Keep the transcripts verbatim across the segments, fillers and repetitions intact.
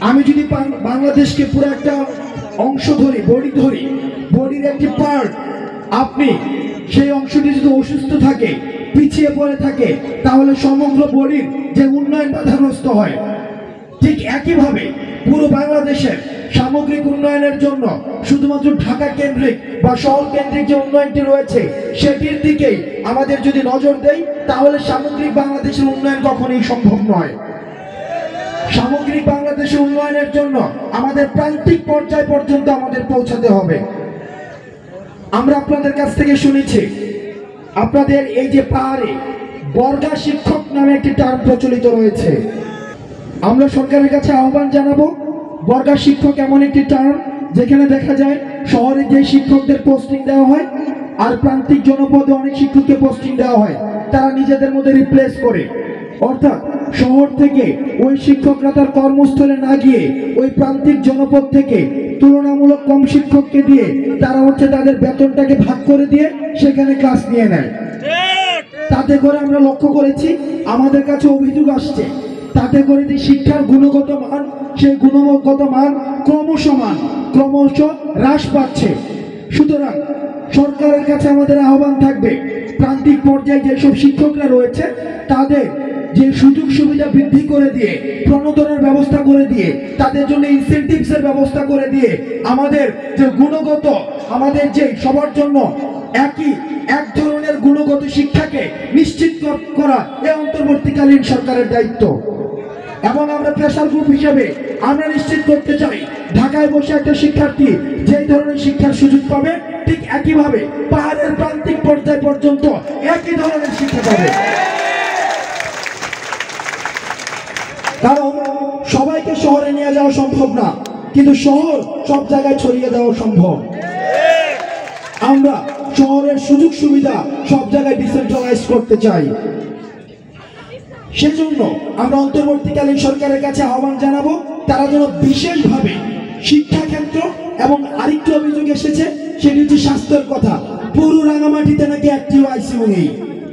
আমি যদি বাংলাদেশকে পুরো একটা অংশ ধরি, বডি ধরি, বডির একটি পার্ট, আপনি সেই অংশটি যদি অসুস্থ থাকে, পিছিয়ে পড়ে থাকে, তাহলে সমগ্র বডির যে উন্নয়ন বাধাগ্রস্ত হয়। ঠিক একইভাবে পুরো বাংলাদেশের সামগ্রিক উন্নয়নের জন্য শুধুমাত্র ঢাকা কেন্দ্রিক বা শহর কেন্দ্রিক যে উন্নয়নটি রয়েছে সেটির দিকেই আমাদের যদি নজর দেই, তাহলে সামগ্রিক বাংলাদেশের উন্নয়ন কখনোই সম্ভব নয়। সামগ্রিক বাংলাদেশের উন্নয়নের জন্য আমাদের প্রান্তিক পর্যায় পর্যন্ত আমাদের পৌঁছাতে হবে। আমরা আপনাদের কাছ থেকে শুনেছি আপনাদের এই যে পাহাড়ে বর্গা শিক্ষক নামে একটি টার্ম প্রচলিত রয়েছে। আমরা সরকারের কাছে আহ্বান জানাবো, বর্গা শিক্ষক এমন একটি টার্ম যেখানে দেখা যায় শহরে যে শিক্ষকদের পোস্টিং দেওয়া হয় আর প্রান্তিক জনপদে অনেক শিক্ষককে পোস্টিং দেওয়া হয়, তারা নিজেদের মধ্যে রিপ্লেস করে। অর্থাৎ শহর থেকে ওই শিক্ষকরা তার কর্মস্থলে না গিয়ে ওই প্রান্তিক জনপদ থেকে তুলনামূলক কম শিক্ষককে দিয়ে তারা হচ্ছে তাদের বেতনটাকে ভাগ করে দিয়ে সেখানে ক্লাস নিয়ে নেয়। তাতে করে আমরা লক্ষ্য করেছি, আমাদের কাছে অভিযোগ আসছে, তাতে করে যে শিক্ষার গুণগত মান, সেই গুণগত মান ক্রমশ মান ক্রমশ হ্রাস পাচ্ছে। সুতরাং সরকারের কাছে আমাদের আহ্বান থাকবে, প্রান্তিক পর্যায়ে যেসব শিক্ষকরা রয়েছে তাদের যে সুযোগ সুবিধা বৃদ্ধি করে দিয়ে, প্রণোদনার ব্যবস্থা করে দিয়ে, তাদের জন্য ইনসেনটিভসের ব্যবস্থা করে দিয়ে আমাদের যে গুণগত, আমাদের যে সবার জন্য একই এক ধরনের গুণগত শিক্ষাকে নিশ্চিত করা এ অন্তর্বর্তীকালীন সরকারের দায়িত্ব। এবং আমরা প্রেসার গ্রুপ হিসেবে আমরা নিশ্চিত করতে চাই, ঢাকায় বসে একটা শিক্ষার্থী যেই ধরনের শিক্ষার সুযোগ পাবে, ঠিক একইভাবে পাহাড়ের প্রান্তিক পর্যায় পর্যন্ত একই ধরনের শিক্ষা পাবে। কারণ সবাইকে শহরে নিয়ে যাওয়া সম্ভব না, কিন্তু শহর সব জায়গায় ছড়িয়ে দেওয়া সম্ভব। আমরা শহরের সুযোগ সুবিধা সব জায়গায় ডিসেন্ট্রালাইজ করতে চাই। সেজন্য আমরা অন্তর্বর্তীকালীন সরকারের কাছে আহ্বান জানাবো, তারা যেন বিশেষভাবে শিক্ষা ক্ষেত্র এবং আরেকটি অভিযোগ এসেছে, সেটি হচ্ছে স্বাস্থ্যের কথা। পুরো রাঙামাটিতে নাকি একটিও আইসিইউ নেই,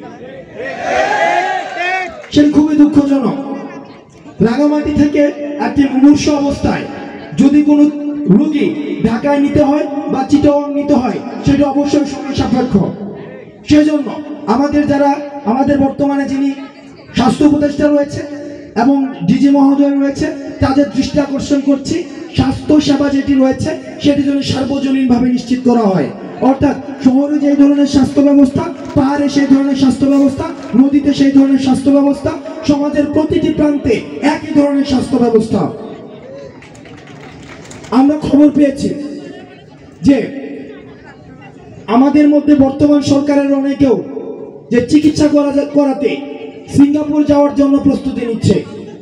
সেটা খুবই দুঃখজনক। রাঙামাটি থেকে একটি মুমূর্ষু অবস্থায় যদি কোনো রোগী ঢাকায় নিতে হয় বা চিটাগং নিতে হয়, সেটা অবশ্যই সময় সাপেক্ষ। সেজন্য আমাদের যারা আমাদের বর্তমানে যিনি স্বাস্থ্য উপদেষ্টা রয়েছে এবং ডিজি মহোদয় রয়েছে, তাদের দৃষ্টি আকর্ষণ করছি, স্বাস্থ্য সেবা যেটি রয়েছে সেটি যেন সার্বজনীনভাবে নিশ্চিত করা হয়। অর্থাৎ শহরে যে ধরনের স্বাস্থ্য ব্যবস্থা, পাহাড়ে সেই ধরনের স্বাস্থ্য ব্যবস্থা, নদীতে সেই ধরনের স্বাস্থ্য ব্যবস্থা, সমাজের প্রতিটি প্রান্তে একই ধরনের স্বাস্থ্য ব্যবস্থা। আমরা খবর পেয়েছি যে আমাদের মধ্যে বর্তমান সরকারের অনেকেও যে চিকিৎসা করাতে সিঙ্গাপুর যাওয়ার জন্য প্রস্তুতি নিচ্ছে।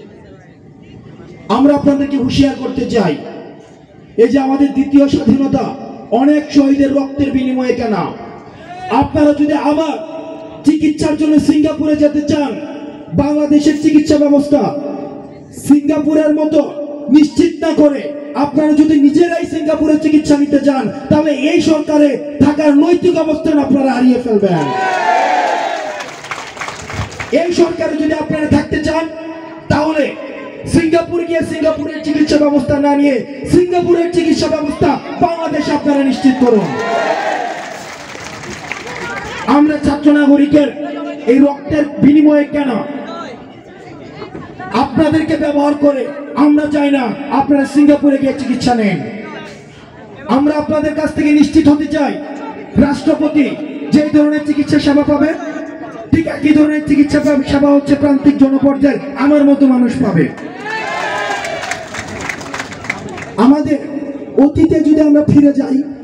আমরা আপনাদেরকে হুঁশিয়ার করতে চাই, এই যে আমাদের দ্বিতীয় স্বাধীনতা অনেক শহীদের রক্তের বিনিময়ে কেনা। আপনারা যদি আবার চিকিৎসার জন্য সিঙ্গাপুরে যেতে চান, বাংলাদেশের চিকিৎসা ব্যবস্থা সিঙ্গাপুরের মতো নিশ্চিত না করে আপনারা যদি নিজেরাই সিঙ্গাপুরে চিকিৎসা নিতে চান, তাহলে এই সরকারে থাকার নৈতিক অবস্থান আপনারা হারিয়ে ফেলবেন। এই সরকারে যদি আপনারা থাকতে চান, তাহলে সিঙ্গাপুর গিয়ে সিঙ্গাপুরের চিকিৎসা ব্যবস্থা না নিয়ে সিঙ্গাপুরের চিকিৎসা ব্যবস্থা বাংলাদেশে আপনারা নিশ্চিত করুন। আমরা ছাত্র নাগরিকের এই রক্তের বিনিময়ে কেন আপনাদেরকে ব্যবহার করে আমরা চাই না আপনারা সিঙ্গাপুরে গিয়ে চিকিৎসা নেন। আমরা আপনাদের কাছ থেকে নিশ্চিত হতে চাই, রাষ্ট্রপতি যে ধরনের চিকিৎসা সেবা পাবে, ঠিক একই ধরনের চিকিৎসা সেবা হচ্ছে প্রান্তিক জনপর্যায়ে আমার মতো মানুষ পাবে। আমাদের অতীতে যদি আমরা ফিরে যাই,